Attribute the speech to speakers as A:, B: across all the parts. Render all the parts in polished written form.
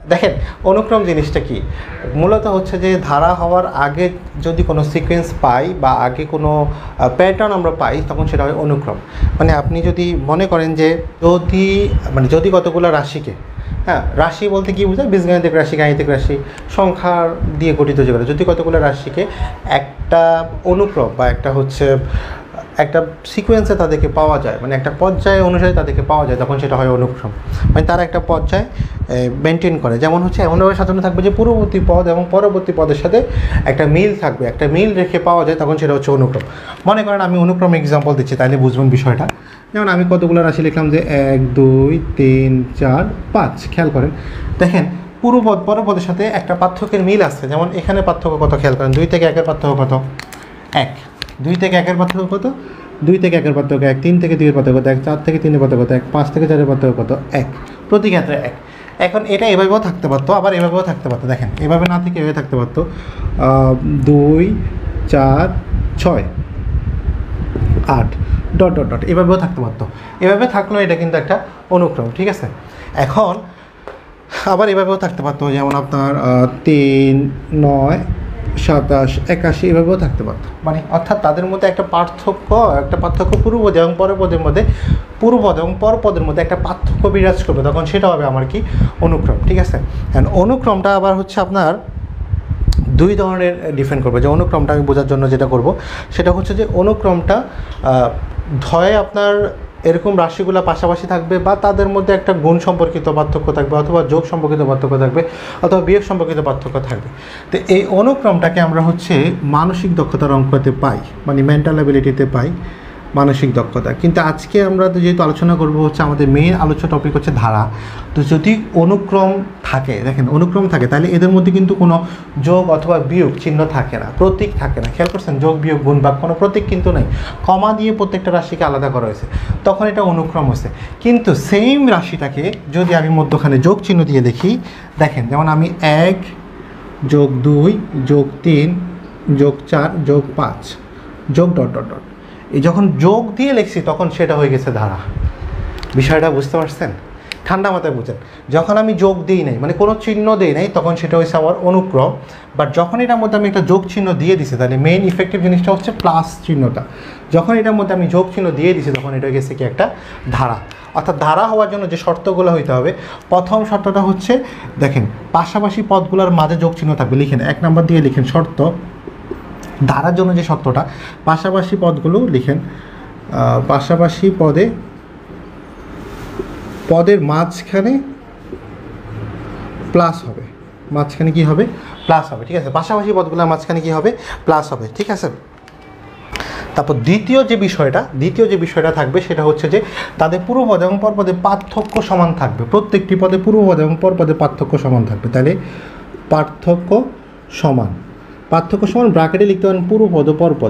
A: দেখেন অনুক্রম জিনিসটা কি মূলত হচ্ছে যে ধারা হওয়ার আগে যদি কোনো সিকোয়েন্স পাই বা আগে কোনো প্যাটার্ন আমরা পাই তখন সেটা হয় অনুক্রম। মানে আপনি যদি মনে করেন যে যদি কতগুলো রাশিকে, হ্যাঁ রাশি বলতে কী বোঝায়, বীজগাণিতিক রাশি, গাণিতিক রাশি, সংখ্যা দিয়ে গঠিত যেগুলো, যদি কতগুলো রাশিকে একটা অনুক্রম বা একটা সিকোয়েন্সে তাদেরকে পাওয়া যায়, মানে একটা পর্যায় অনুসারে তাদেরকে পাওয়া যায়, তখন সেটা হয় অনুক্রম। মানে তারা একটা পর্যায় মেনটেন করে। যেমন হচ্ছে এমনভাবে সাজানো থাকবে যে পূর্ববর্তী পদ এবং পরবর্তী পদের সাথে একটা মিল থাকবে, একটা মিল রেখে পাওয়া যায়, তখন সেটা হচ্ছে অনুক্রম। মনে করেন আমি অনুক্রম এক্সাম্পল দিচ্ছি, তাইলে বুঝবেন বিষয়টা। যেমন আমি কতগুলো রাশি লিখলাম যে 1 2 3 4 5, খেয়াল করেন দেখেন পূর্বপদ পরপদের সাথে একটা পার্থক্যের মিল আছে। যেমন এখানে পার্থক্য কত খেয়াল করেন, 2 থেকে 1-এর পার্থক্য কত, 1, 2 থেকে 1-এর পার্থক্য কত, 2 থেকে 1-এর পার্থক্য 1, 3 থেকে 2-এর পার্থক্য কত, 1, 4 থেকে 3-এর পার্থক্য কত, 1, 5 থেকে 4-এর পার্থক্য কত, 1, প্রতি ক্ষেত্রে 1। এখন এটা এভাবেও থাকতে পারতো, আবার এভাবেও থাকতে পারতো। দেখেন এভাবে না থেকে এভাবে থাকতে পারতো, 2 4 6 8 ... এভাবেও থাকতে পারতো। এভাবে থাকলেও এটা কিন্তু একটা অনুক্রম, ঠিক আছে। এখন আবার এভাবেও থাকতে পারতো, যেমন আপনার 3 9 27 81 এভাবেও থাকতে পারতো। মানে অর্থাৎ তাদের মধ্যে একটা পার্থক্য পূর্বপদ এবং পরপদের মধ্যে, পূর্বপদ এবং পরপদের মধ্যে একটা পার্থক্য বিরাজ করবে, তখন সেটা হবে আমার কি অনুক্রম, ঠিক আছে। অ্যান্ড অনুক্রমটা আবার হচ্ছে আপনার দুই ধরনের ডিফাইন করবে। যে অনুক্রমটা আমি বোঝার জন্য যেটা করব সেটা হচ্ছে যে অনুক্রমটা ধয় আপনার এরকম রাশিগুলো পাশাপাশি থাকবে, বা তাদের মধ্যে একটা গুণ সম্পর্কিত পার্থক্য থাকবে, অথবা যোগ সম্পর্কিত পার্থক্য থাকবে, অথবা বিয়োগ সম্পর্কিত পার্থক্য থাকবে। তো এই অনুক্রমটাকে আমরা হচ্ছে মানসিক দক্ষতার অঙ্কতে পাই, মানে মেন্টাল অ্যাবিলিটিতে পাই মানসিক দক্ষতা। কিন্তু আজকে আমরা যেহেতু আলোচনা করব হচ্ছে আমাদের মেইন আলোচ্য টপিক হচ্ছে ধারা। তো যদি অনুক্রম থাকে, দেখেন অনুক্রম থাকে, তাহলে এদের মধ্যে কিন্তু কোনো যোগ অথবা বিয়োগ চিহ্ন থাকে না, প্রতীক থাকে না। খেয়াল করছেন, যোগ বিয়োগ গুণ বা কোনো প্রতীক কিন্তু নেই, কমা দিয়ে প্রত্যেকটা রাশিকে আলাদা করা হয়েছে, তখন এটা অনুক্রম হয়েছে। কিন্তু সেম রাশিটাকে যদি আমি মধ্যখানে যোগ চিহ্ন দিয়ে দেখি, দেখেন যেমন আমি 1 যোগ 2 যোগ 3 যোগ 4 যোগ 5 যোগ ... এই যখন যোগ দিয়ে লিখছি তখন সেটা হয়ে গেছে ধারা। বিষয়টা বুঝতে পারছেন? ঠান্ডা মাথায় বুঝেন। যখন আমি যোগ দিই নাই, মানে কোনো চিহ্ন দিই নাই, তখন সেটা হয়েছে আমার অনুক্রম। বাট যখন এটার মধ্যে আমি একটা যোগ চিহ্ন দিয়ে দিছি, তাহলে মেইন ইফেক্টিভ জিনিসটা হচ্ছে প্লাস চিহ্নটা। যখন এটার মধ্যে আমি যোগ চিহ্ন দিয়ে দিছি, তখন এটা হয়ে গেছে কি একটা ধারা। অর্থাৎ ধারা হওয়ার জন্য যে শর্তগুলো হইতে হবে, প্রথম শর্তটা হচ্ছে দেখেন পাশাপাশি পদগুলোর মাঝে যোগ চিহ্ন থাকবে। লিখেন 1 নাম্বার দিয়ে লিখেন শর্ত ধারার জন্য যে শর্তটা, পাশাপাশি পদগুলো লিখেন, পাশাপাশি পদের মাঝখানে প্লাস হবে, মাঝখানে কি হবে, প্লাস হবে, ঠিক আছে। পাশাপাশি পদগুলোর মাঝখানে কি হবে, প্লাস হবে, ঠিক আছে। তারপর দ্বিতীয় যে বিষয়টা থাকবে সেটা হচ্ছে যে তাদের পূর্বপদ এবং পরপদে পার্থক্য সমান থাকবে। প্রত্যেকটি পদে পূর্বপদ এবং পরপদে পার্থক্য সমান থাকবে। তাহলে পার্থক্য সমান ব্র্যাকেটে লিখতে পারেন পূর্বপদ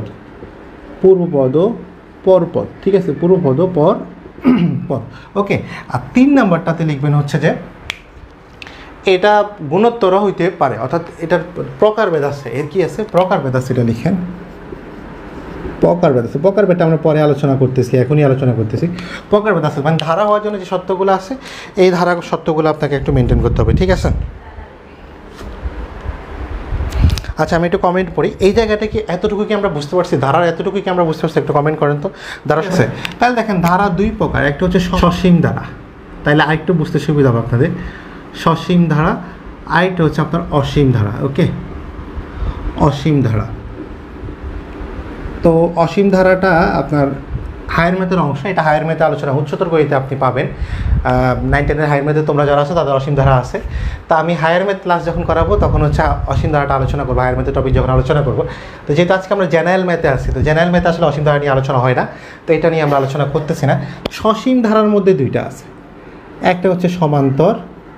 A: পরপদ, ঠিক আছে, পূর্বপদ পদ, ওকে। আর 3 নাম্বারটাতে লিখবেন হচ্ছে যে এটা গুণোত্তর হইতে পারে, অর্থাৎ এটার প্রকারভেদ আছে। এর কি আছে, প্রকারভেদ আছে, এটা লিখেন প্রকারভেদ আছে। প্রকারভেদটা আমরা পরে আলোচনা করতেছি, এখনই আলোচনা করতেছি। প্রকারভেদ আছে মানে ধারা হওয়ার জন্য যে শর্তগুলো আছে, এই ধারা শর্তগুলো আপনাকে একটু মেনটেন করতে হবে, ঠিক আছে। আচ্ছা, আমি একটু কমেন্ট পড়ি। এই জায়গাটা কি এতটুকু কি আমরা বুঝতে পারছি, ধারার এতটুকু কি আমরা বুঝতে পারছি, একটু কমেন্ট করেন তো। ধারা আছে, তাহলে দেখেন ধারা 2 প্রকার, একটা হচ্ছে সসীম ধারা, তাইলে আরেকটু বুঝতে সুবিধা হবে আপনাদের। সসীম ধারা, আরেকটা হচ্ছে আপনার অসীম ধারা, ওকে। অসীম ধারা, তো অসীম ধারাটা আপনার হায়ার ম্যাথের অংশ। এটা হায়ার ম্যাথে আলোচনা, উচ্চতর গণিতে আপনি পাবেন। 9 10-এর হায়ার ম্যাথে তোমরা যারা আছো তাদের অসীম ধারা আছে। তা আমি হায়ার ম্যাথ ক্লাস যখন করাবো তখন হচ্ছে অসীম ধারাটা আলোচনা করবো, হায়ার ম্যাথের টপিক যখন আলোচনা করবো। তো যেহেতু আজকে আমরা জেনারেল ম্যাথে আছি, তো জেনারেল ম্যাথে আসলে অসীম ধারা নিয়ে আলোচনা হয় না, তো এটা নিয়ে আমরা আলোচনা করতেছি না। সসীম ধারার মধ্যে 2টা আছে, একটা হচ্ছে সমান্তর,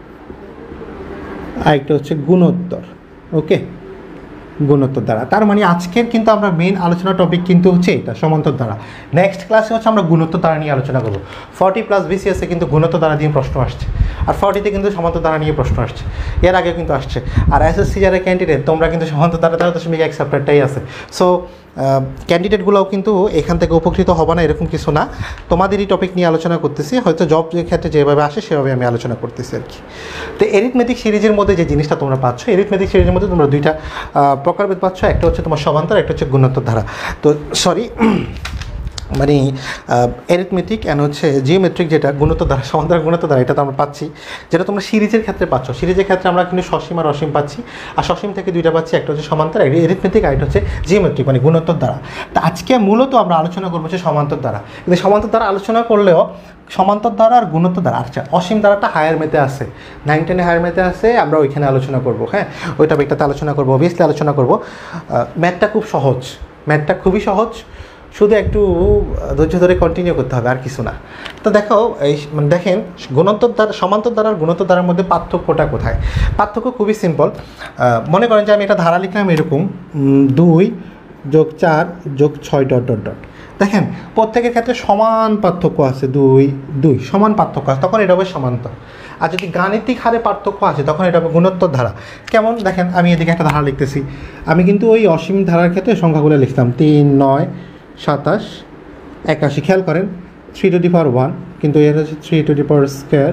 A: আরেকটা হচ্ছে গুণোত্তর, ওকে। গুণোত্তর দ্বারা, তার মানে আজকের কিন্তু আমরা মেইন আলোচনা টপিক কিন্তু হচ্ছে এটা, সমান্তর দ্বারা। নেক্সট ক্লাসে হচ্ছে আমরা গুণোত্তর দ্বারা নিয়ে আলোচনা করবো। 40+ BCS কিন্তু গুণোত্তর দ্বারা দিয়ে প্রশ্ন আসছে। আর 40-তে কিন্তু সমান্তর ধারা নিয়ে প্রশ্ন আসছে, এর আগে কিন্তু আসছে। আর এসএসসি যারা ক্যান্ডিডেট তোমরা কিন্তু সমান্তর ধারা 13.1 চ্যাপ্টারটাই আছে। সো ক্যান্ডিডেটগুলোও কিন্তু এখান থেকে উপকৃত হবে না এরকম কিছু না, তোমাদেরই টপিক নিয়ে আলোচনা করতেছি, হয়তো জব ক্ষেত্রে যেভাবে আসে সেভাবে আমি আলোচনা করতেছি আর কি। তো এরিথমেটিক সিরিজের মধ্যে যে জিনিসটা তোমরা পাচ্ছ, এরিথমেটিক সিরিজের মধ্যে তোমরা দুইটা প্রকারভেদ পাচ্ছ, একটা হচ্ছে তোমার সমান্তর, একটা হচ্ছে গুণোত্তর ধারা। তো সরি মানে অ্যারিথমেটিক অ্যান্ড হচ্ছে জিওমেট্রিক, যেটা গুণোত্তর ধারা, সমান্তরাল গুণোত্তর ধারা, এটা তো আমরা পাচ্ছি, যেটা তোমরা সিরিজের ক্ষেত্রে পাচ্ছ। সিরিজের ক্ষেত্রে আমরা কিন্তু সসীম আর অসীম পাচ্ছি, আর সসীম থেকে দুইটা পাচ্ছি, একটা হচ্ছে সমান্তর, অ্যারিথমেটিক, আর একটা হচ্ছে জিওমেট্রিক মানে গুণোত্তর ধারা। তো আজকে মূলত আমরা আলোচনা করবো হচ্ছে সমান্তর ধারা। কিন্তু সমান্তর ধারা আলোচনা করলেও সমান্তর ধারা আর গুণোত্তর ধারা, আচ্ছা অসীম ধারাটা হায়ার মেতে আছে, 9, 10 হায়ার মেতে আছে, আমরা ওইখানে আলোচনা করবো। হ্যাঁ, ওই টপিকটাতে আলোচনা করবো, অবভিয়াসলি আলোচনা করবো। ম্যাথটা খুব সহজ, ম্যাথটা খুবই সহজ, শুধু একটু ধৈর্য ধরে কন্টিনিউ করতে হবে, আর কিছু না। তো দেখো এই মানে দেখেন গুণোত্তর ধারা, সমান্তর ধারা আর গুণোত্তর ধারার মধ্যে পার্থক্যটা কোথায়? পার্থক্য খুবই সিম্পল। মনে করেন যে আমি একটা ধারা লিখলাম এরকম 2 + 4 + 6 ... দেখেন প্রত্যেকের ক্ষেত্রে সমান পার্থক্য আছে, 2 সমান পার্থক্য আছে, তখন এটা হবে সমান্তর। আর যদি গাণিতিক হারে পার্থক্য আছে তখন এটা হবে গুণোত্তর ধারা। কেমন দেখেন, আমি এদিকে একটা ধারা লিখতেছি, আমি কিন্তু ওই অসীম ধারার ক্ষেত্রে সংখ্যাগুলো লিখতাম 3, 9, 27, 81। খেয়াল করেন 3^1, কিন্তু এর হচ্ছে 3^2,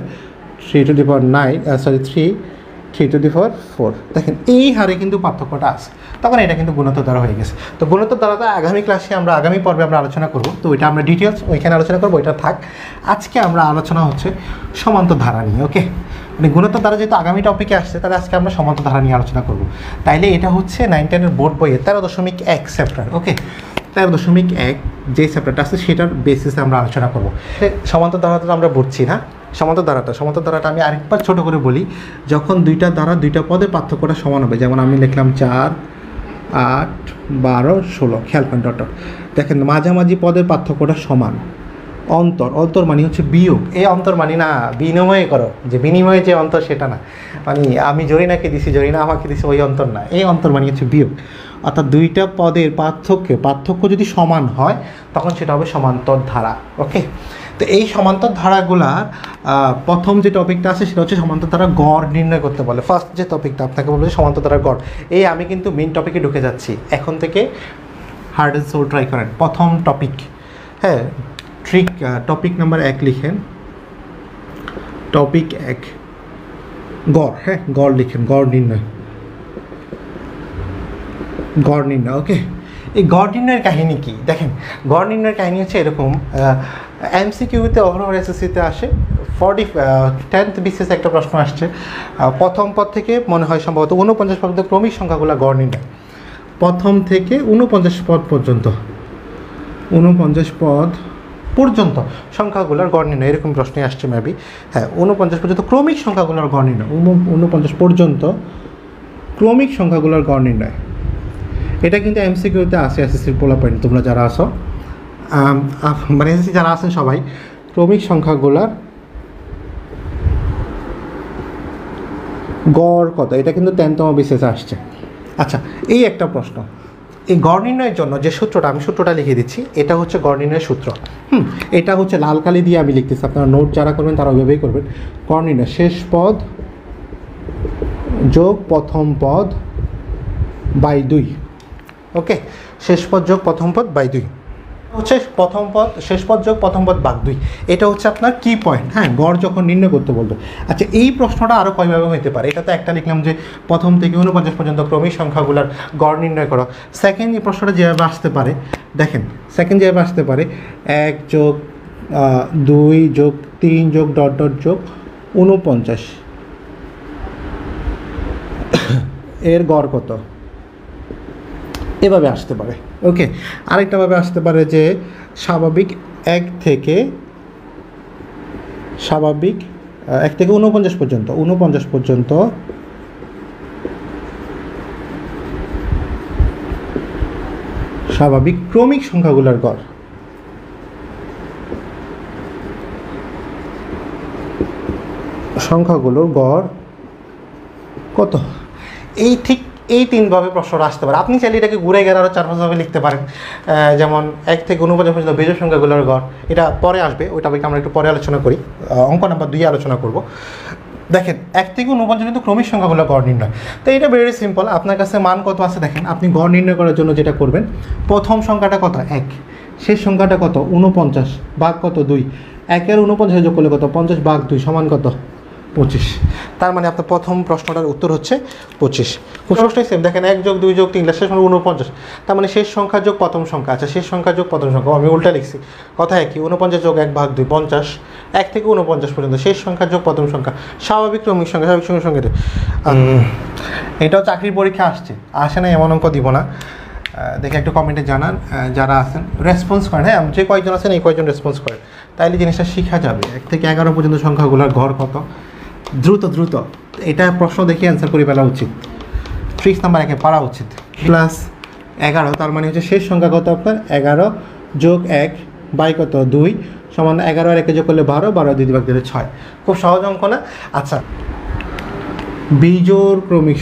A: 3^4। দেখেন এই হারে কিন্তু পার্থক্যটা আছে, তখন এটা কিন্তু গুণোত্তর ধারা হয়ে গেছে। তো গুণোত্তর ধারাটা আগামী ক্লাসে আমরা আগামী পর্বে আমরা আলোচনা করব, তো ওইটা আমরা ডিটেলস ওইখানে আলোচনা করবো, ওইটা থাক। আজকে আমরা আলোচনা হচ্ছে সমান্তর ধারা নিয়ে। ওকে, মানে গুণোত্তর ধারা যেহেতু আগামী টপিকে আসছে, তাহলে আজকে আমরা সমান্তর ধারা নিয়ে আলোচনা করব। তাইলে এটা হচ্ছে 9, 10 বোর্ড বইয়ের 13.1 চ্যাপ্টার। ওকে, 13.1 যে চ্যাপ্টারটা আছে সেটার বেসিসে আমরা আলোচনা করব। সমান্তর ধারাটা আমরা বুঝছি না, সমান্তর ধারাটা আমি আরেকবার ছোট করে বলি। যখন দুইটা ধারা দুইটা পদের পার্থক্যটা সমান হবে, যেমন আমি লিখলাম 4, 8, 12, 16, খেয়াল করেন ডট। দেখেন মাঝামাঝি পদের পার্থক্যটা সমান, অন্তর মানে হচ্ছে বিয়োগ, এই অন্তর মানে না বিনিময় করো, যে বিনিময়ে যে অন্তর সেটা না, মানে আমি জরিনাকে দিছি জরিনা আমাকে দিছি ওই অন্তর না, এই অন্তর মানে হচ্ছে বিয়োগ। অর্থাৎ দুইটা পদের পার্থক্য যদি সমান হয় তখন সেটা হবে সমান্তর ধারা। ওকে, তো এই সমান্তর ধারাগুলার প্রথম যে টপিকটা আছে সেটা হচ্ছে সমান্তর ধারা গড় নির্ণয় করতে বলে। ফার্স্ট যে টপিকটা আপনাকে বলবো সমান্তর ধারা গড়। এই আমি কিন্তু মেইন টপিকে ঢুকে যাচ্ছি, এখন থেকে হার্ড অ্যান্ড সোল ট্রাই করেন। প্রথম টপিক, হ্যাঁ ট্রিক, টপিক নাম্বার 1 লিখেন, টপিক 1 গড়। হ্যাঁ গড় লিখেন, গড় নির্ণয়। ওকে, এই গড় নির্ণয়ের কাহিনী কি? দেখেন গড় নির্ণয়ের কাহিনী হচ্ছে এরকম, এমসিকিউতে অহরহ এসএসসিতে আসে। 10th বিসিএস একটা প্রশ্ন আসছে, প্রথম পদ থেকে মনে হয় সম্ভবত 49 পর্যন্ত ক্রমিক সংখ্যাগুলো গড় নির্ণয়, প্রথম থেকে 49 পদ পর্যন্ত, 49 পদ পর্যন্ত সংখ্যাগুলোর গড় নির্ণয়, এরকম প্রশ্নে আসছে মেবি। হ্যাঁ 49 পর্যন্ত ক্রমিক সংখ্যাগুলোর গড় নির্ণয়, 49 পর্যন্ত ক্রমিক সংখ্যাগুলোর গড় নির্ণয়। এটা কিন্তু এমসিকিউতে আসে, এসএসসির পোলা পয়েন্ট তোমরা যারা আসো, মানে এসএসসি যারা আছেন সবাই, ক্রমিক সংখ্যাগুলোর গড় কত, এটা কিন্তু 10তম বিসিএসে আসছে। আচ্ছা এই একটা প্রশ্ন, এই গড় নির্ণয়ের জন্য যে সূত্রটা, আমি সূত্রটা লিখে দিচ্ছি, এটা হচ্ছে গড় নির্ণয়ের সূত্র। এটা হচ্ছে লাল কালি দিয়ে আমি লিখতেছি, আপনারা নোট যারা করবেন তারা ওইভাবেই করবেন। গড় নির্ণয় শেষ পদ যোগ প্রথম পদ বাই 2। ওকে, শেষ পদ যোগ প্রথম পদ বাই 2 হচ্ছে প্রথম পদ, শেষ পদ যোগ প্রথম পদ ভাগ 2, এটা হচ্ছে আপনার কি পয়েন্ট। হ্যাঁ গড় যখন নির্ণয় করতে বলবে। আচ্ছা এই প্রশ্নটা আরও কয়ভাবে হতে পারে? এটা তো একটা লিখলাম যে প্রথম থেকে 49 পর্যন্ত ক্রমিক সংখ্যাগুলোর গড় নির্ণয় করো। সেকেন্ড এই প্রশ্নটা যেভাবে আসতে পারে, দেখেন সেকেন্ড যেভাবে আসতে পারে 1 যোগ 2 যোগ 3 যোগ ... যোগ 49, এর গড় কত, এভাবে আসতে পারে। ওকে, আরেকটাভাবে আসতে পারে যে স্বাভাবিক 1 থেকে 49 পর্যন্ত, 49 পর্যন্ত স্বাভাবিক ক্রমিক সংখ্যাগুলোর গড়, সংখ্যাগুলোর গড় কত। এই 3ভাবে প্রশ্নটা আসতে পারে। আপনি চাইলে এটাকে ঘুরে গেলে আরও 4-5ভাবে লিখতে পারেন, যেমন 1 থেকে 49 পর্যন্ত বেজোড় সংখ্যাগুলোর গড়, এটা পরে আসবে, ওই টপিকে আমরা একটু পরে আলোচনা করি, অঙ্ক নাম্বার 2 আলোচনা করব। দেখেন 1 থেকে 49 কিন্তু ক্রমিক সংখ্যাগুলো গড় নির্ণয়। তো এটা ভেরি সিম্পল, আপনার কাছে মান কত আছে দেখেন, আপনি গড় নির্ণয় করার জন্য যেটা করবেন, প্রথম সংখ্যাটা কত 1, শেষ সংখ্যাটা কত 49 ভাগ কত 2, 1 এর 49 যোগ করলে কত 50 ভাগ 2 সমান কত 25। তার মানে আপনার প্রথম প্রশ্নটার উত্তর হচ্ছে 25। খুব সহজটাই সেম, দেখেন 1 যোগ 2 যোগ 3 শেষ মানে 49, তার মানে শেষ সংখ্যা যোগ প্রথম সংখ্যা। আচ্ছা শেষ সংখ্যা যোগ প্রথম সংখ্যা, আমি উল্টা লিখছি, কথা একই, 49 যোগ 1 ভাগ 2 50, 1 থেকে 49 পর্যন্ত শেষ সংখ্যা যোগ প্রথম সংখ্যা, স্বাভাবিক ক্রমিক সংখ্যা, স্বাভাবিক ক্রমিক সংখ্যা। এটাও চাকরির পরীক্ষা আসে না এমন অঙ্ক দিব না, দেখে একটু কমেন্টে জানান যারা আছেন, রেসপন্স করেন, হ্যাঁ যে কয়েকজন আছেন এই কয়েকজন রেসপন্স করেন, তাইলে জিনিসটা শেখা যাবে। 1 থেকে 11 পর্যন্ত সংখ্যাগুলোর গড় কত, দ্রুত এটা প্রশ্ন দেখে অ্যান্সার করে ফেলা উচিত, ট্রিক্স নাম্বার 1 পারা উচিত। প্লাস 11, তার মানে হচ্ছে শেষ সংখ্যা কত আপনার 11 যোগ 1 বাই কত 2 সমান 11 আর 1 যোগ করলে 12, 12 2 ভাগ দিলে 6। খুব সহজ অঙ্ক না? আচ্ছা বিজোড় ক্রমিক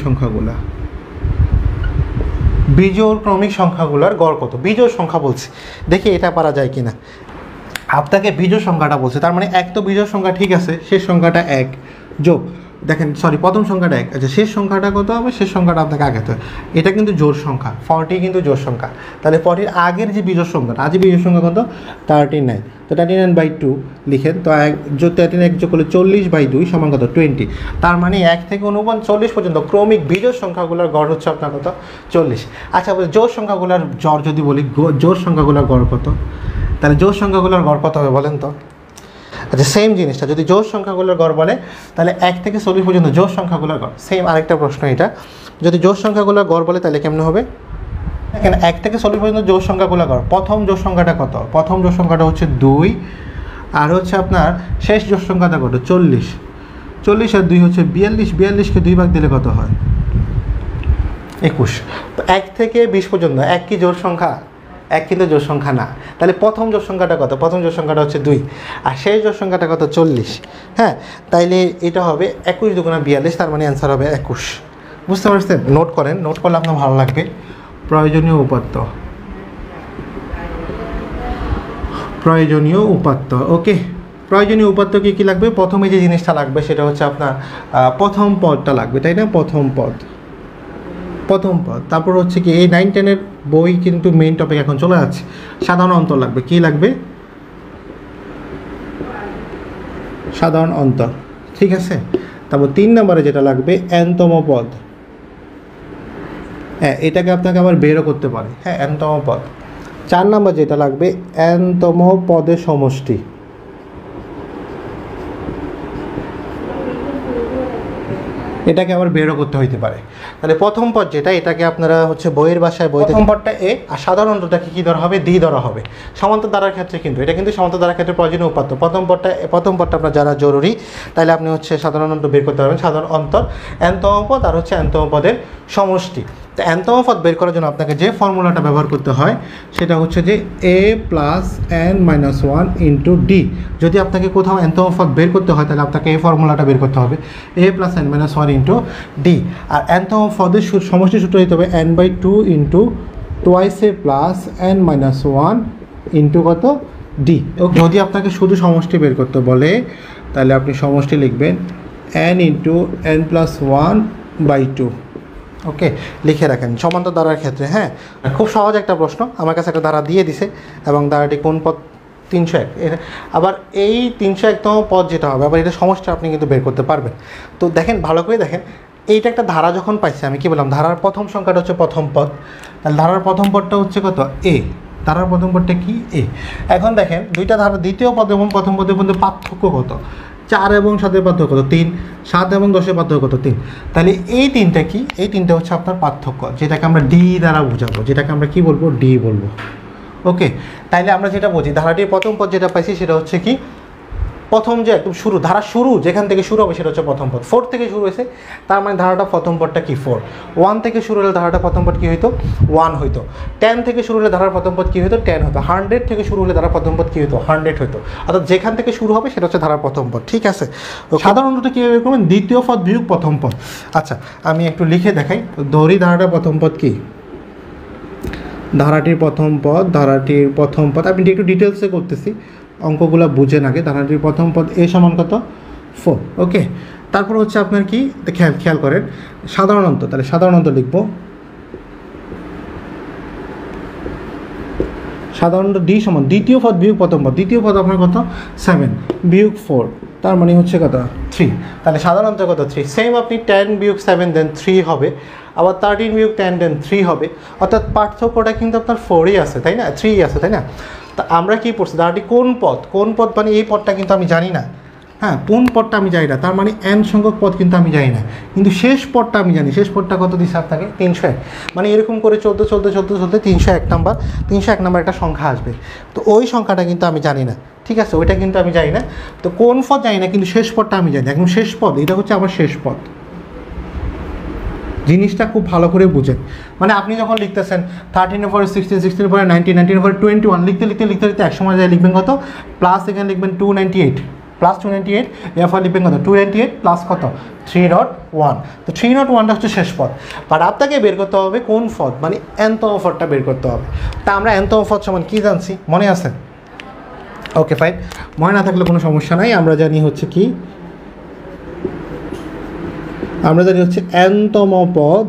A: সংখ্যাগুলোর গড় কত, বিজোড় সংখ্যা বলছি, দেখি এটা পারা যায় কিনা। আপনাকে বিজোড় সংখ্যাটা বলছে, তার মানে 1 তো বিজোড় সংখ্যা, ঠিক আছে, শেষ সংখ্যাটা 1 যোগ, দেখেন সরি প্রথম সংখ্যাটা 1, আচ্ছা শেষ সংখ্যাটা কত হবে, শেষ সংখ্যাটা আপনাকে আগে তো, এটা কিন্তু জোড় সংখ্যা, 40 কিন্তু জোড় সংখ্যা, তাহলে 40 আগের যে বিজোড় সংখ্যাটা, আজ বিজোড় সংখ্যা কত 39, তো 39/2 লিখেন, তো 39 যোগ করলে 40/2 সমান কত 20, তার মানে 1 থেকে 39 পর্যন্ত ক্রমিক বিজোড় সংখ্যাগুলোর গড় হচ্ছে আপনার কত 40। আচ্ছা জোড় সংখ্যাগুলোর জ্বর যদি বলি, জোড় সংখ্যাগুলোর গড় কত, তাহলে জোড় সংখ্যাগুলোর গড় কত হবে বলেন তো? আচ্ছা সেম জিনিসটা যদি জোড় সংখ্যাগুলোর গড় বলে, তাহলে 1 থেকে 40 পর্যন্ত জোড় সংখ্যাগুলোর গড়, সেম আরেকটা প্রশ্ন এটা, যদি জোড় সংখ্যাগুলোর গড় বলে তাহলে কেমন হবে? দেখেন 1 থেকে 40 পর্যন্ত জোড় সংখ্যাগুলোর গড়, প্রথম জোড় সংখ্যাটা কত, প্রথম জোড় সংখ্যাটা হচ্ছে 2, আর হচ্ছে আপনার শেষ জোড় সংখ্যাটা কত 40, 40 আর 2 হচ্ছে 42, 42কে 2 ভাগ দিলে কত হয় 21। তো 1 থেকে 20 পর্যন্ত 1 কি জোড় সংখ্যা? 1 কিন্তু জোড় সংখ্যা না, তাহলে প্রথম জোড় সংখ্যাটা কত, প্রথম জোড় সংখ্যাটা হচ্ছে 2, আর শেষ জোড় সংখ্যাটা কত 40, হ্যাঁ, তাইলে এটা হবে 21 দুগুণা 42, তার মানে অ্যান্সার হবে 21। বুঝতে পারছেন? নোট করেন, নোট করলে আপনার ভালো লাগবে। প্রয়োজনীয় উপাত্ত, ওকে, প্রয়োজনীয় উপাত্ত কী লাগবে? প্রথমে যে জিনিসটা লাগবে সেটা হচ্ছে আপনার প্রথম পদটা লাগবে, তাই না? প্রথম পদ, তারপর হচ্ছে কি এই 9-10 বই কিন্তু মেইন টপিক এখন চলে যাচ্ছে, সাধারণ অন্তর লাগবে। কি লাগবে? সাধারণ অন্তর, ঠিক আছে। তারপর 3 নম্বরে যেটা লাগবে nতম পদ, হ্যাঁ এটাকে আপনাকে আবার বেরও করতে পারে, হ্যাঁ nতম পদ। 4 নম্বর যেটা লাগবে nতম পদের সমষ্টি, এটাকে আবার বেরও করতে হইতে পারে। তাহলে প্রথম পদ যেটা, এটাকে আপনারা হচ্ছে বইয়ের ভাষায় প্রথম পদটা এ, আর সাধারণ অন্তরটাকে কী ধরা হবে? ডি ধরা হবে। সমান্তর ধারার ক্ষেত্রে কিন্তু এটা কিন্তু সমান্তর ধারার ক্ষেত্রে প্রয়োজনীয় উপাত্ত, প্রথম পদটা আপনার যারা জরুরি, তাহলে আপনি হচ্ছে সাধারণ অন্তর বের করতে পারবেন, সাধারণ অন্তর nতম পদ আর হচ্ছে nতম পদের সমষ্টি। তো nতম পদ বের করার জন্য আপনাকে যে ফর্মুলাটা ব্যবহার করতে হয় সেটা হচ্ছে যে a + n-1 × d। যদি আপনাকে কোথাও nতম পদ বের করতে হয় তাহলে আপনাকে এই ফর্মুলাটা বের করতে হবে, a + n-1 × d। আর nতম পদের সমষ্টি সূত্র দিতে হবে n/2 × twice a + n-1 × কত d। যদি আপনাকে শুধু সমষ্টি বের করতে বলে তাহলে আপনি সমষ্টি লিখবেন n × n+1/2। ওকে, লিখে রাখেন সমান্তর ধারার ক্ষেত্রে। হ্যাঁ, খুব সহজ একটা প্রশ্ন, আমার কাছে একটা ধারা দিয়ে দিছে, এবং ধারাটি কোন পদ? 301। আবার এই 301তম পদ যেটা হবে, আবার এটা সমষ্টি আপনি কিন্তু বের করতে পারবেন। তো দেখেন, ভালো করে দেখেন, এইটা একটা ধারা যখন পাইছি, আমি কি বললাম? ধারার প্রথম সংখ্যাটা হচ্ছে প্রথম পদ, তাহলে ধারার প্রথম পদটা হচ্ছে কত? এ। ধারার প্রথম পদটা কি? এ। এখন দেখেন দুইটা ধারা, দ্বিতীয় পদ এবং প্রথম পদের মধ্যে পার্থক্য কত? 4 এবং 7-এর পার্থক্য কত? 3। 7 এবং 10-এর পার্থক্য কত? 3। তাহলে এই তিনটা কি? এই তিনটা হচ্ছে আপনার পার্থক্য, যেটাকে আমরা ডি দ্বারা বোঝাবো, যেটাকে আমরা কি বলবো? ডি বলবো। ওকে, তাইলে আমরা যেটা বুঝি, ধারাটির প্রথম পদ যেটা পাইছি সেটা হচ্ছে কি? প্রথম যে একদম শুরু, ধারা শুরু যেখান থেকে শুরু হবে সেটা হচ্ছে প্রথম পদ। 4 থেকে শুরু হয়েছে, তার মানে ধারাটা প্রথম পদটা কি? 4। 1 থেকে শুরু হলে ধারাটা প্রথম পদ কী হইতো? 1 হইতো। 10 থেকে শুরু হলে ধারার প্রথম পদ কী হইতো? 10 হতো। 100 থেকে শুরু হলে ধারার প্রথম পদ কী হইতো? 100 হইতো। অর্থাৎ যেখান থেকে শুরু হবে সেটা হচ্ছে ধারার প্রথম পদ, ঠিক আছে। সাধারণত কীভাবে করবেন? দ্বিতীয় পদ বিয়োগ প্রথম পদ। আচ্ছা, আমি একটু লিখে দেখাই। ধরি ধারাটার প্রথম পদ কি? ধারাটির প্রথম পদ, আমি একটু ডিটেলসে করতেছি, অঙ্কগুলো বুঝেন আগে। ধারাটির প্রথম পদ এ সমান কত? 4। ওকে, তারপর হচ্ছে আপনার কি খেয়াল করেন সাধারণত, তাহলে সাধারণত লিখব সাধারণত ডি সমান দ্বিতীয় পদ বিয়োগ প্রথম পদ, দ্বিতীয় পদ আপনার কত 7 বিয়োগ 4 তার মানে হচ্ছে কত 3, তাহলে সাধারণত কত 3, সেম আপনি 10 বিয়োগ 7 দেন 3 হবে, আবার 13 বিয়োগ 10 দেন 3 হবে, অর্থাৎ পার্থক্যটা কিন্তু আপনার 4ই আছে তাই না, 3 আছে তাই না। তা আমরা কি পড়ছি ধারাটি কোন পদ মানে এই পদটা কিন্তু আমি জানি না, হ্যাঁ কোন পদটা আমি জানি না, তার মানে n সংখ্যক পদ কিন্তু আমি জানি না, কিন্তু শেষ পদটা আমি জানি, শেষ পদটা কত দিচ্ছে আপনাকে 301, মানে এরকম করে চলতে 301 নাম্বার একটা সংখ্যা আসবে, তো ওই সংখ্যাটা কিন্তু আমি জানি না, ঠিক আছে ওইটা কিন্তু আমি জানি না, তো কোন পদ জানি না কিন্তু শেষ পদটা আমি জানি, একদম শেষ পদ এটা হচ্ছে আমার শেষ পদ। জিনিসটা খুব ভালো করে বুঝেন, মানে আপনি যখন লিখতেছেন 13 পরে 16, 16 পরে 19, 19 পরে 21 লিখতে এক সময় যায় লিখবেন কত প্লাস, এখানে লিখবেন 298 প্লাস 298, এরপর লিখবেন কত 298 প্লাস কত 301, তো 301টা হচ্ছে শেষ পদ, বাট আপনাকে বের করতে হবে কোন পদ মানে nতম পদটা বের করতে হবে। তা আমরা nতম পদ সমান কী জানছি মনে আছে? ওকে ফাইন, মনে না থাকলে কোনো সমস্যা নাই, আমরা জানি হচ্ছে কি, আমরা জানি হচ্ছে nতম পদ,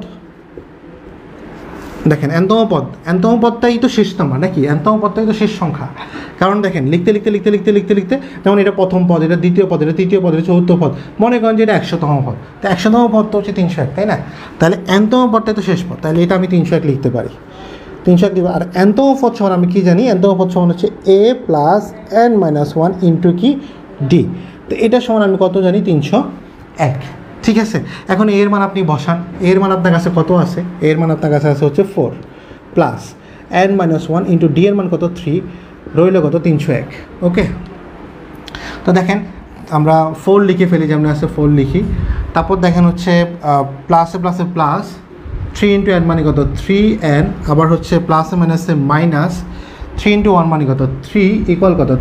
A: দেখেন nতম পদটাই তো শেষ নাম্বার নাকি, nতম পদটাই তো শেষ সংখ্যা, কারণ দেখেন লিখতে যেমন এটা প্রথম পদ, এটা দ্বিতীয় পদ, এটা তৃতীয় পদ, এটা চতুর্থ পদ, মনে করেন যে এটা 100তম পদ, তো 100তম পদ তো হচ্ছে 301 তাই না, তাহলে nতম পদটাই তো শেষ পদ, তাহলে এটা আমি 301 লিখতে পারি, 301 দিব। আর nতম পদ সমান আমি কি জানি, nতম পদ সমান হচ্ছে a প্লাস n-1 ইন্টু কি ডি, তো এটা সমান আমি কত জানি 301, ঠিক আছে। এখন এর মান আপনি বসান, এর মান আপনার কাছে কত আছে, এর মান আপনার কাছে আছে হচ্ছে 4 প্লাস n-1 ইন্টু ডি এর মান কত 3, রইল কত 301, ওকে। তো দেখেন আমরা 4 লিখে ফেলি, যেমন আছে 4 লিখি, তারপর দেখেন হচ্ছে প্লাসে প্লাস 3 ইন্টু n মানে কত 3n, আবার হচ্ছে প্লাসে মাইনাসে মাইনাস 3 ইন্টু 1 মানে কত 3 ইকুয়াল কত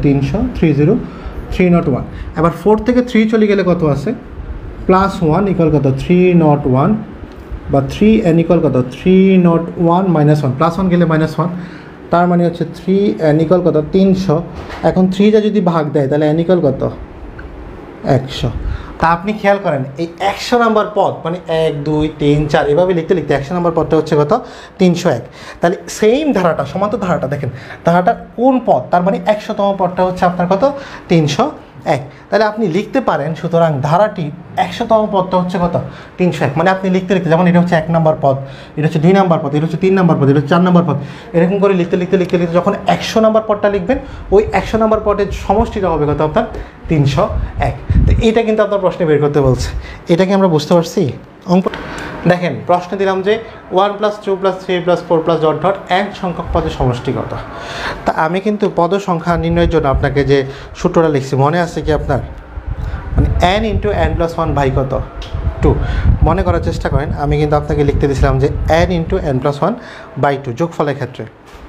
A: 301, এবার 4 থেকে 3 চলে গেলে কত আছে প্লাস 1 ইকুয়াল কত 301, বা 3n ইকুয়াল কত 301 মাইনাস 1, প্লাস 1 গেলে মাইনাস 1, তার মানে হচ্ছে 3n ইকুয়াল কত 300, এখন 3টা যদি ভাগ দেয় তাহলে n ইকুয়াল কত 100। তা আপনি খেয়াল করেন এই 100 নাম্বার পদ মানে 1 2 3 4 এভাবে লিখতে 100 নাম্বার পদটা হচ্ছে কত 301, তাহলে সেম ধারাটা সমান্তর ধারাটা দেখেন, ধারাটা কোন পদ, তার মানে 100তম পদটা হচ্ছে আপনার কত 301, তাহলে আপনি লিখতে পারেন, সুতরাং ধারাটি 100তম পদটা হচ্ছে কত 301, মানে আপনি লিখতে যেমন এটা হচ্ছে 1 নাম্বার পদ, এটা হচ্ছে 2 নাম্বার পদ, এটা হচ্ছে 3 নাম্বার পদ, এটা হচ্ছে 4 নাম্বার পদ, এরকম করে লিখতে যখন 100 নাম্বার পদটা লিখবেন ওই 100 নাম্বার পদের সমষ্টিটা হবে কত আপনার 301। তো এটা কিন্তু আপনার প্রশ্নে বের করতে বলছে, এটা কি আমরা বুঝতে পারছি? অঙ্ক দেখেন প্রশ্নে দিলাম যে 1 + 2 + 3 + 4 + n সংখ্যক পদের সমষ্টি কত। তা আমি কিন্তু পদ সংখ্যা নির্ণয়ের জন্য আপনাকে যে সূত্রটা লিখছি মনে আছে কি আপনার, মানে n × n+1 বাই কত 2, মনে করার চেষ্টা করেন, আমি কিন্তু আপনাকে লিখতে দিয়েছিলাম যে n × n+1 বাই 2 যোগফলের ক্ষেত্রে,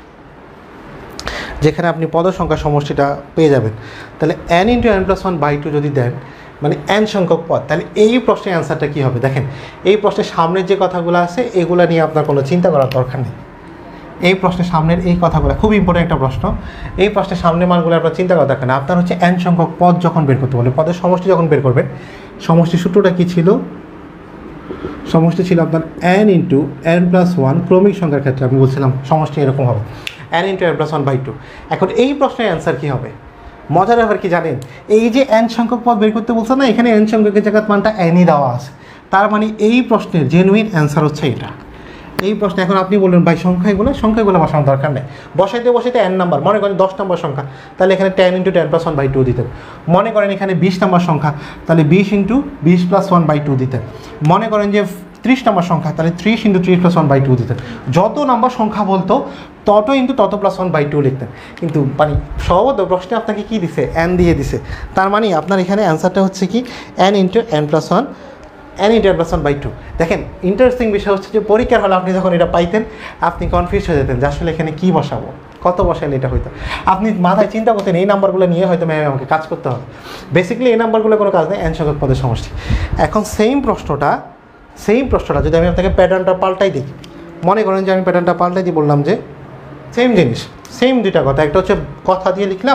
A: যেখানে আপনি পদ সংখ্যা সমষ্টিটা পেয়ে যাবেন, তাহলে n × n+1 বাই 2 যদি দেন মানে n সংখ্যক পদ, তাহলে এই প্রশ্নের অ্যান্সারটা কী হবে? দেখেন এই প্রশ্নের সামনের যে কথাগুলো আছে এগুলো নিয়ে আপনার কোনো চিন্তা করার দরকার নেই, এই প্রশ্নের সামনের এই কথাগুলো খুব ইম্পর্টেন্ট একটা প্রশ্ন, এই প্রশ্নের সামনের মানগুলো আপনার চিন্তা করা দরকার না, আপনার হচ্ছে n সংখ্যক পদ যখন বের করতে বলে, পদের সমষ্টি যখন বের করবেন, সমষ্টি সূত্রটা কী ছিল? সমষ্টি ছিল আপনার n × n+1, ক্রমিক সংখ্যার ক্ষেত্রে আমি বলছিলাম সমষ্টি এরকম হবে n × n+1 বাই 2। এখন এই প্রশ্নের অ্যান্সার কী হবে? মজার ব্যাপার কি জানেন, এই যে n সংখ্যক পদ বের করতে বলছে না, এখানে n সংখ্যকের জায়গার মানটা nই দেওয়া আছে, তার মানে এই প্রশ্নের জেনুইন অ্যান্সার হচ্ছে এটা। এই প্রশ্নে এখন আপনি বললেন ভাই সংখ্যাগুলো বসানোর দরকার নেই, বসাইতে n নাম্বার, মনে করেন 10 নম্বর সংখ্যা, তাহলে এখানে 10 × 10+1 বাই 2 দিতেন, মনে করেন এখানে 20 নম্বর সংখ্যা, তাহলে 20 × 20+1 বাই 2 দিতেন, মনে করেন যে 30 নম্বর সংখ্যা, তাহলে 30 × 30+1 বাই 2 দিতেন, যত নম্বর সংখ্যা বলতো তত +1 বাই 2 লিখতেন, কিন্তু মানে সম্ভবত প্রশ্নে আপনাকে কী দিছে n দিয়ে দিছে, তার মানে আপনার এখানে অ্যান্সারটা হচ্ছে কি n × n+1 বাই 2। দেখেন ইন্টারেস্টিং বিষয় হচ্ছে যে পরীক্ষার হলে আপনি যখন এটা পাইতেন আপনি কনফিউজ হয়ে যেতেন যে আসলে এখানে কী বসাবো, কত বসাইলে এটা হইতো, আপনি মাথায় চিন্তা করতেন এই নাম্বারগুলো নিয়ে হয়তো ম্যাম আমাকে কাজ করতে হবে, বেসিক্যালি এই নাম্বারগুলো কোনো কাজ নেই, n সংখ্যক পদের সমষ্টি। এখন সেম প্রশ্নটা যদি আমি আপনাকে প্যাটার্নটা পাল্টাই দিই, মনে করেন যে আমি প্যাটার্নটা পাল্টাই দিয়ে বললাম যে সেম জিনিস, সেম দুইটা কথা, একটা হচ্ছে কথা দিয়ে লিখলাম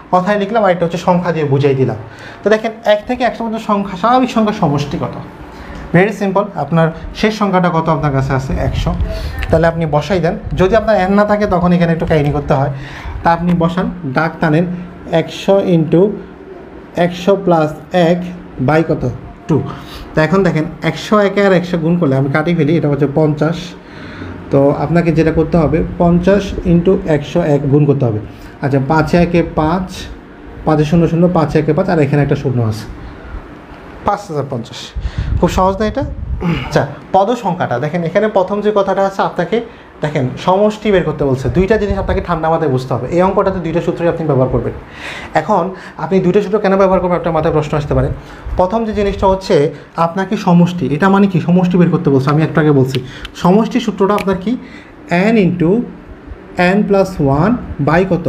A: কথায় লিখলাম, আর এটা হচ্ছে সংখ্যা দিয়ে বুঝাই দিলাম। তো দেখেন 1 থেকে 100 পর্যন্ত সংখ্যা, স্বাভাবিক সংখ্যার সমষ্টি কত? ভেরি সিম্পল, আপনার শেষ সংখ্যাটা কত আপনার কাছে আছে? 100। তাহলে আপনি বসাই দেন, যদি আপনার n না থাকে তখন এখানে একটু কাহিনী করতে হয়। তা আপনি বসান, দাগ টানেন, 100 ইন্টু 100 প্লাস 1 বাই কত? 2। তো এখন দেখেন 100 একে আর 100 গুণ করলে, আমি কাটি ফেলি, এটা হচ্ছে 50। তো আপনাকে যেটা করতে হবে 50 ইন্টু 101 গুণ করতে হবে। আচ্ছা, 5 একে 5, 5 শূন্য শূন্য, 5 একে 5, আর এখানে একটা শূন্য আছে, 5050। খুব সহজ না এটা? আচ্ছা, পদ সংখ্যাটা দেখেন, এখানে প্রথম যে কথাটা আছে, আপনাকে দেখেন সমষ্টি বের করতে বলছে। দুইটা জিনিস আপনাকে ঠান্ডা মাথায় বুঝতে হবে। এই অঙ্কটাতে দুইটা সূত্রই আপনি ব্যবহার করবেন। এখন আপনি দুইটা সূত্র কেন ব্যবহার করবেন, আপনার মাথায় প্রশ্ন আসতে পারে। প্রথম যে জিনিসটা হচ্ছে আপনাকে সমষ্টি, এটা মানে কি সমষ্টি বের করতে বলছে। আমি একটু আগে বলছি সমষ্টি সূত্রটা আপনার কি, n into n plus 1 by কত?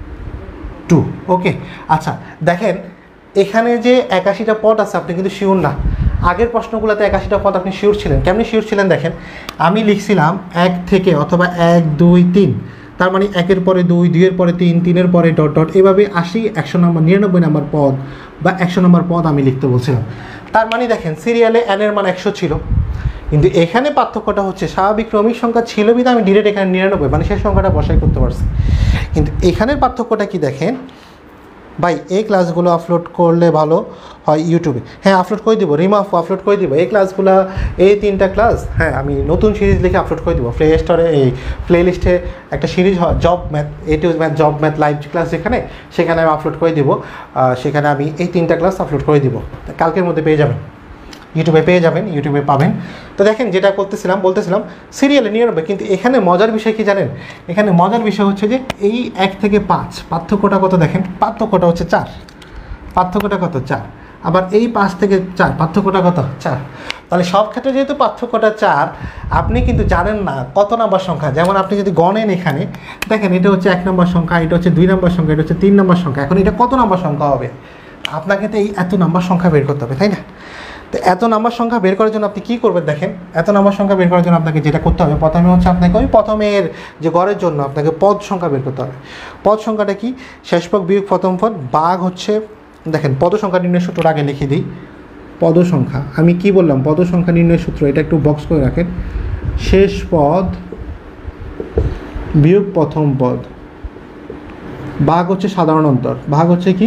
A: 2। ওকে, আচ্ছা দেখেন এখানে যে 81টা পদ আছে, আপনি কিন্তু শিওর না। আগের প্রশ্নগুলোতে 81টা পদ আপনি শিওর ছিলেন। কেমনি শিওর ছিলেন দেখেন, আমি লিখছিলাম 1 থেকে, অথবা 1 2 3, তার মানে 1-এর পরে 2, 2-এর পরে 3, 3-এর পরে ডট ডট, এভাবে 80 100 নম্বর 99 নম্বর পদ বা 100 নম্বর পদ আমি লিখতে বলছিলাম। তার মানে দেখেন সিরিয়ালে n এর মান 100 ছিল, কিন্তু এখানে পার্থক্যটা হচ্ছে স্বাভাবিক ক্রমিক সংখ্যা ছিল বিধা আমি ডিরেক্ট এখানে 99 মানে সেই সংখ্যাটা বসাই করতে পারছি। কিন্তু এখানের পার্থক্যটা কি দেখেন ভাই, এই ক্লাসগুলো আপলোড করলে ভালো হয় ইউটিউবে। হ্যাঁ, আপলোড করে দিব, রিমাফ আপলোড করে দিব এই ক্লাসগুলো, এই 3টা ক্লাস। হ্যাঁ, আমি নতুন সিরিজ লিখে আপলোড করে দিব প্লে স্টোরে, এই প্লে লিস্টে একটা সিরিজ হয় job math, A2 math, job math live class যেখানে, সেখানে আমি আপলোড করে দিব। সেখানে আমি এই 3টা ক্লাস আপলোড করে দিব, কালকের মধ্যে পেয়ে যাবেন, ইউটিউবে পেয়ে যাবেন, ইউটিউবে পাবেন। তো দেখেন যেটা বলতেছিলাম সিরিয়ালে 99। কিন্তু এখানে মজার বিষয় কি জানেন, এখানে মজার বিষয় হচ্ছে যে এই 1 থেকে 5 পার্থক্যটা কত দেখেন, পার্থক্যটা হচ্ছে 4, পার্থক্যটা কত? 4। আবার এই 5 থেকে 4 পার্থক্যটা কত? 4। তাহলে সব ক্ষেত্রে যেহেতু পার্থক্যটা 4, আপনি কিন্তু জানেন না কত নাম্বার সংখ্যা। যেমন আপনি যদি গণেন, এখানে দেখেন এটা হচ্ছে 1 নম্বর সংখ্যা, এটা হচ্ছে 2 নম্বর সংখ্যা, এটা হচ্ছে 3 নম্বর সংখ্যা। এখন এটা কত নাম্বার সংখ্যা হবে? আপনাকে তো এই এত নাম্বার সংখ্যা বের করতে হবে, তাই না? তো এত নাম্বার সংখ্যা বের করার জন্য আপনি কী করবেন দেখেন, এত নাম্বার সংখ্যা বের করার জন্য আপনাকে যেটা করতে হবে, প্রথমে হচ্ছে আপনাকে ওই প্রথমের যে গড়ের জন্য আপনাকে পদ সংখ্যা বের করতে হবে। পদ সংখ্যাটা কি? শেষ পদ বিয়োগ প্রথম পদ ভাগ হচ্ছে, দেখেন পদ সংখ্যা নির্ণয় সূত্র আগে লিখে দিই। পদ সংখ্যা, আমি কি বললাম, পদ সংখ্যা নির্ণয় সূত্র, এটা একটু বক্স করে রাখেন। শেষ পদ বিয়োগ প্রথম পদ ভাগ হচ্ছে সাধারণ অন্তর, ভাগ হচ্ছে কি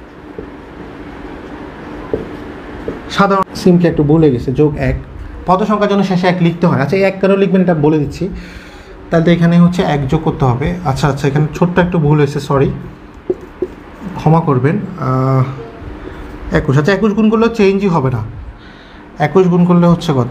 A: সাধারণ, সিমকে একটু ভুলে গেছে, যোগ 1। পদ সংখ্যার জন্য শেষে 1 লিখতে হয়। আচ্ছা, এই 1 কেন লিখবেন এটা বলে দিচ্ছি। তাহলে এখানে হচ্ছে 1 যোগ করতে হবে। আচ্ছা, এখানে ছোট্ট একটু ভুল হয়েছে, সরি, ক্ষমা করবেন। 21। আচ্ছা, 21 গুণ করলেও চেঞ্জই হবে না। 21 গুণ করলে হচ্ছে কত?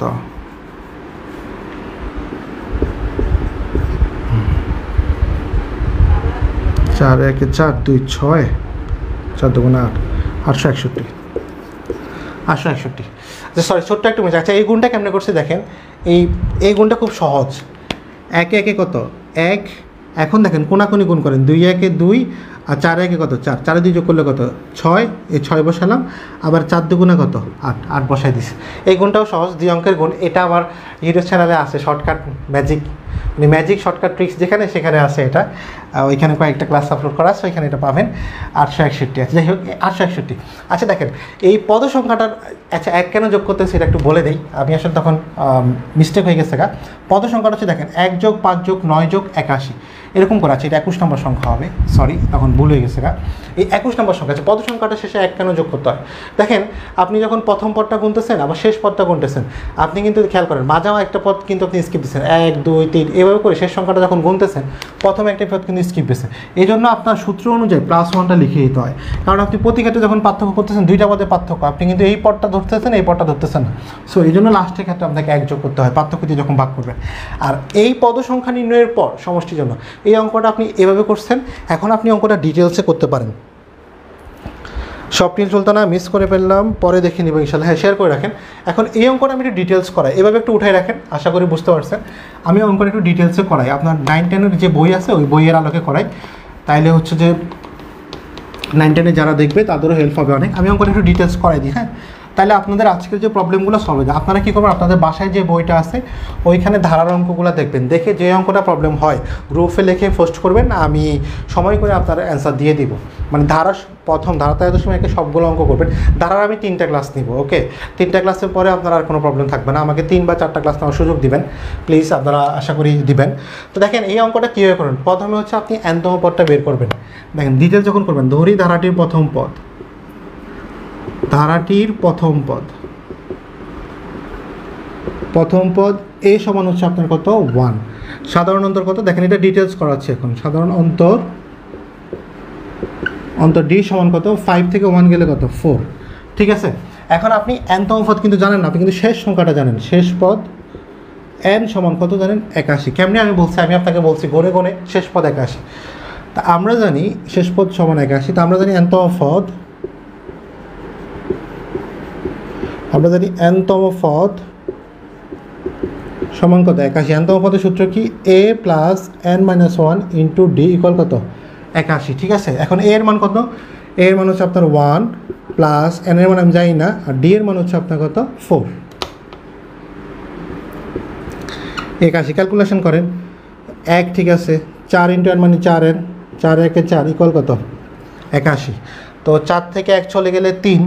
A: 4 1 4 2 6, 4 2 8, 861। 861। আচ্ছা সরি, ছোট্ট একটু মিস। আচ্ছা, এই গুণটা কেমনে করছে দেখেন, এই গুণটা খুব সহজ। 1 1 কত? 1। এখন দেখেন কোনাকুনি গুণ করেন, 2 1 2, আর 4 1 কত? 4, 4 2 যোগ করলে কত? 6। এই 6 বসালাম, আবার 4 2 কত? 8, 8 বসাই দিছি। এই গুণটাও সহজ, 2 অঙ্কের গুণ। এটা আবার ইউটিউব চ্যানেলে আছে, শর্টকাট ম্যাজিক, মানে ম্যাজিক শর্টকাট ট্রিক্স যেখানে, সেখানে আছে এটা। ওইখানে কয়েকটা ক্লাস আপলোড করা আছে, ওইখানে এটা পাবেন। 861 আছে, যাই হোক 861। আচ্ছা দেখেন এই পদ সংখ্যাটার, আচ্ছা 1 কেন যোগ করতে সেটা একটু বলে দেই, আমি আসলে তখন মিস্টেক হয়ে গেছে গা। পদ সংখ্যাটা হচ্ছে দেখেন 1 যোগ 5 যোগ 9 যোগ 81 এরকম করা আছে। এটা 21 নম্বর সংখ্যা হবে, সরি তখন ভুল হয়ে গেছে গা। এই 21 নম্বর সংখ্যা আছে। পদ সংখ্যাটা শেষে 1 কেন যোগ করতে হয় দেখেন, আপনি যখন প্রথম পদটা গুনতেছেন আবার শেষ পদটা গুনতেছেন, আপনি কিন্তু খেয়াল করেন মাঝাও একটা পদ কিন্তু আপনি স্কিপ দিচ্ছেন, 1 2 3 এভাবে করে শেষ সংখ্যাটা যখন গুনতেছেন প্রথমে একটা পদ কিন্তু স্কিপ দিচ্ছেন। এই জন্য আপনার সূত্র অনুযায়ী +1টা লিখে দিতে হয়, কারণ আপনি প্রতি ক্ষেত্রে যখন পার্থক্য করতেছেন, দুইটা পদের পার্থক্য, আপনি কিন্তু এই পদটা ধরতেছেন, এই পদটা ধরতেছেন না। সো এই জন্য লাস্টের ক্ষেত্রে আপনাকে 1 যোগ করতে হয় পার্থক্য দিয়ে যখন ভাগ করবেন। আর এই পদ সংখ্যা নির্ণয়ের পর সমষ্টির জন্য এই অঙ্কটা আপনি এভাবে করছেন। এখন আপনি অঙ্কটা ডিটেলসে করতে পারেন। সবটি চলতো না, মিস করে ফেললাম, পরে দেখে নিব ইনশাল্লাহ। হ্যাঁ, শেয়ার করে রাখেন। এখন এই অঙ্কটা আমি একটু ডিটেলস করাই, এভাবে একটু উঠাই রাখেন, আশা করি বুঝতে পারছেন। আমি অঙ্কটা একটু ডিটেলসে করাই, আপনার 9 10-এর যে বই আছে ওই বইয়ের আলোকে করাই, তাইলে হচ্ছে যে 9 10-এ যারা দেখবে তাদেরও হেল্প হবে অনেক। আমি অঙ্কটা একটু ডিটেলস করাই দিই। হ্যাঁ, তাহলে আপনাদের আজকের যে প্রবলেমগুলো সলভ হয়ে যায়। আপনারা কী করবেন, আপনাদের বাসায় যে বইটা আছে ওইখানে ধারার অঙ্কগুলো দেখবেন, দেখে যে অঙ্কটা প্রবলেম হয় গ্রুপে লিখে পোস্ট করবেন, আমি সময় করে আপনার অ্যান্সার দিয়ে দিব। মানে ধারা প্রথম ধারা 13.1 সবগুলো অঙ্ক করবেন। ধারার আমি 3টা ক্লাস নিব, ওকে? 3টা ক্লাসের পরে আপনার আর কোনো প্রবলেম থাকবে না, আমাকে 3 বা 4টা ক্লাস নেওয়ার সুযোগ দিবেন প্লিজ, আপনারা আশা করি দিবেন। তো দেখেন এই অঙ্কটা কীভাবে করবেন, প্রথমে হচ্ছে আপনি nতম পদটা বের করবেন। দেখেন ডিটেলস যখন করবেন, ধরি ধারাটির প্রথম পদ, ধারাটির প্রথম পদ এ সমান হচ্ছে আপনার কত 1, সাধারণ অন্তর কত, দেখেন এটা ডিটেলস করাচ্ছে এখন। সাধারণ অন্তর ডি সমান কত, 5 থেকে 1 গেলে কত 4, ঠিক আছে? এখন আপনি nতম পদ কিন্তু জানেন না, আপনি কিন্তু শেষ সংখ্যাটা জানেন। শেষ পদ n সমান কত জানেন, 81। কেমনি আমি বলছি, আমি আপনাকে বলছি গনে গনে শেষ পদ 81। তা আমরা জানি শেষ পদ সমান 81, তা আমরা জানি nতম পদ, nতম পদ সমান কত 81। nতম পদের সূত্র কি, a plus n minus 1 into d equal কত 81, ঠিক আছে? এখন a এর মান কত, a এর মান হচ্ছে আপনার 1 প্লাস n এর মান আমি জানি না, আর d এর মান হচ্ছে আপনার কত 4। 81 ক্যালকুলেশন করেন, 1 ঠিক আছে, 4 ইন্টু n মানে 4n, 4 1 4 ইকুয়াল কত 81। তো 4 থেকে 1 চলে গেলে 3,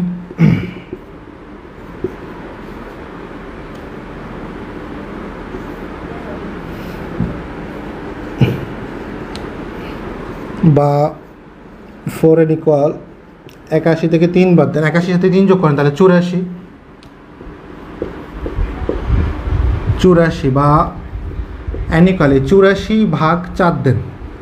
A: বা 4n ইকুয়াল 81 থেকে 3 বাদ দেন, 81 সাথে 3 যোগ করেন তাহলে 84 বা n ইকুয়াল 84 ভাগ 4 দেন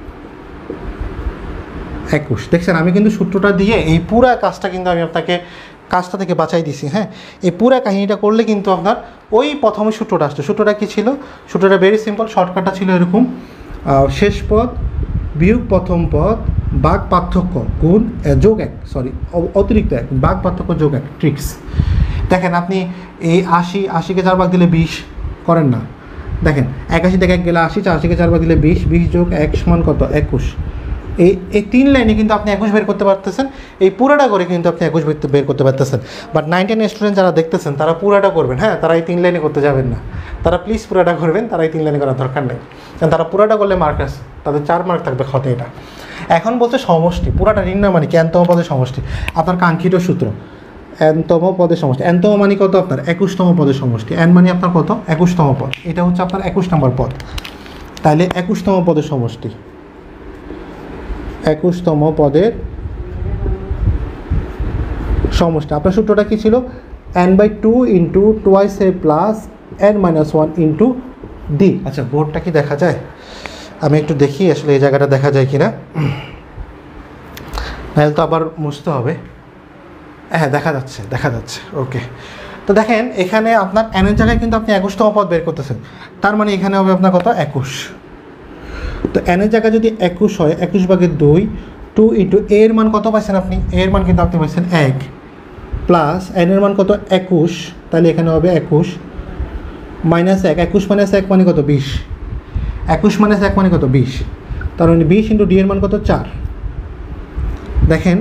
A: 21। দেখছেন আমি কিন্তু সূত্রটা দিয়ে এই পুরা কাজটা কিন্তু আমি আপনাকে কাজটা থেকে বাঁচাই দিছি। হ্যাঁ, এই পুরা কাহিনীটা করলে কিন্তু আপনার ওই প্রথমে সূত্রটা আসছে। সূত্রটা কী ছিল, সূত্রটা ভেরি সিম্পল, শর্টকাটটা ছিল এরকম, শেষ পদ বিয়োগ প্রথম পদ ভাগ পার্থক্য গুণ যোগ 1, সরি অতিরিক্ত 1 ভাগ পার্থক্য যোগ 1, ট্রিক্স। দেখেন আপনি এই 80কে 4 ভাগ দিলে 20 করেন না, দেখেন 81 থেকে 1 গেলে 80, 84কে 4 ভাগ দিলে 20 যোগ 1 সমান কত 21। এই 3 লাইনে কিন্তু আপনি 21 বের করতে পারতেছেন, এই পুরাটা করে কিন্তু আপনি 21 বের করতে পারতেছেন। বাট 9-10 স্টুডেন্ট যারা দেখতেছেন তারা পুরাটা করবেন, হ্যাঁ, তারা এই 3 লাইনে করতে যাবেন না, তারা প্লিজ পুরাটা করবেন, তারা এই 3 লাইনে করার দরকার নেই, কারণ তারা পুরাটা করলে মার্ক আছে, তাদের 4 মার্ক থাকবে ক্ষতে। এটা এখন বলছে সমষ্টি, পুরাটা নির্ণয় মানে কি, nতম পদের সমষ্টি, আপনার কাঙ্ক্ষিত সূত্র nতম পদের সমষ্টি। nতম মানে কত আপনার 21তম পদের সমষ্টি, n মানে আপনার কত 21তম পদ, এটা হচ্ছে আপনার 21 নম্বর পদ, তাহলে 21তম পদের সমষ্টি, 21তম পদের সমষ্টি। আপনার সূত্রটা কী ছিল, n/2 into twice a plus n-1 into d. আচ্ছা বোর্ডটা কি দেখা যায়, আমি একটু দেখি আসলে এই জায়গাটা দেখা যায় কি না, নাহলে তো আবার মুছতে হবে। হ্যাঁ দেখা যাচ্ছে ওকে। তো দেখেন এখানে আপনার n এর জায়গায় কিন্তু আপনি 21তম পদ বের করতেছেন, তার মানে এখানে হবে আপনার কত 21। তো n এর জায়গায় যদি 21 হয়, 21 ভাগের 2 ইন্টু a এর মান কত পাইছেন আপনি, a এর মান কিন্তু আপনি পাইছেন 1 প্লাস n এর মান কত 21, তাহলে এখানে হবে 21 মাইনাস 1, 21 মাইনাস 1 মানে কত 20, 21 মাইনাস 1 মানে কত 20, তার মানে 20 ইন্টু ডি এর মান কত 4। দেখেন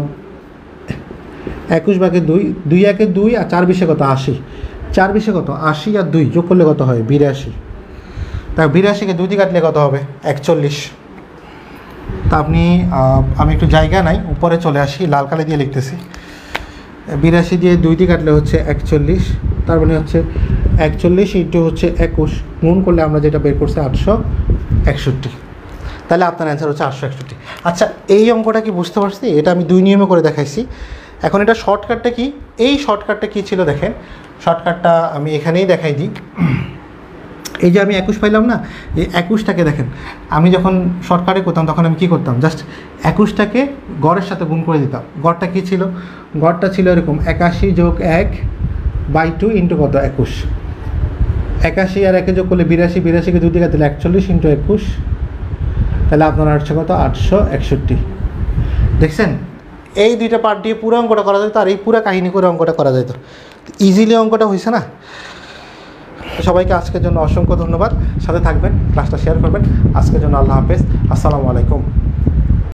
A: 21 ভাগের 2 1 2 আর 4 20 কত 80, 4 20 কত 80 আর 2 যোগ করলে কত হয় 82, তা 82কে 2 দিয়ে কাটলে কত হবে 41। তা আপনি আমি একটু জায়গা নাই, উপরে চলে আসি, লাল কালি দিয়ে লিখতেছি, 82 দিয়ে 2 দিয়ে কাটলে হচ্ছে 41, তার মানে হচ্ছে 41 ইন্টু হচ্ছে 21 গুণ করলে আমরা যেটা বের করছি 861, তাহলে আপনার অ্যান্সার হচ্ছে 861। আচ্ছা এই অঙ্কটা কি বুঝতে পারছি, এটা আমি 2 নিয়মে করে দেখাইছি। এখন এটা শর্টকাটটা কি, এই শর্টকাটটা কী ছিল দেখেন, শর্টকাটটা আমি এখানেই দেখাই দিই। এই যে আমি 21 পাইলাম না, এই 21টাকে দেখেন আমি যখন শর্টকাটে করতাম তখন আমি কী করতাম, জাস্ট 21টাকে গড়ের সাথে গুণ করে দিতাম। গড়টা কী ছিল, গড়টা ছিল এরকম 81 যোগ 1/2 ইন্টু কত 21, 81 আর 1 যোগ করলে 82, 82কে 2 দিয়ে দিলে 41 ইন্টু 21, তাহলে আপনার আসছে কত 861। দেখছেন এই দুইটা পার্ট দিয়ে পুরো অঙ্কটা করা যেত, আর এই পুরো কাহিনী করে অঙ্কটা করা যেত, ইজিলি অঙ্কটা হয়েছে না। সবাইকে আজকের জন্য অসংখ্য ধন্যবাদ, সাথে থাকবেন, ক্লাসটা শেয়ার করবেন। আজকের জন্য আল্লাহ হাফেজ, আসসালামু আলাইকুম।